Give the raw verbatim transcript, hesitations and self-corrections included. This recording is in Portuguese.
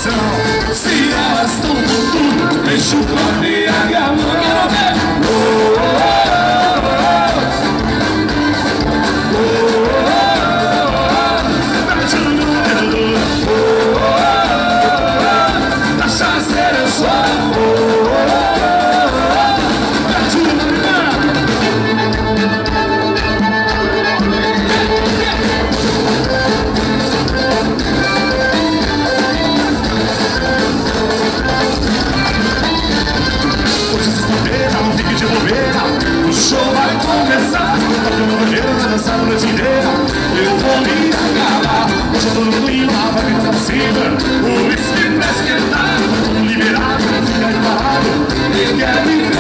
coração. Se elas estão com tudo, deixa o copo e a mão. Quero ver. Oh, oh, oh, oh, oh, oh. Bate no dedo. Oh, oh, oh. Cachaceira só. Oh, oh, oh. Bate no dedo. Não fique de bobeira, o show vai começar. Tô no banheiro pra dançar a noite inteira. Eu vou me acabar. Hoje eu tô no domingo, a vibe tá possível. O whisky pra esquentar, tô liberado, fica aí parado. E quer me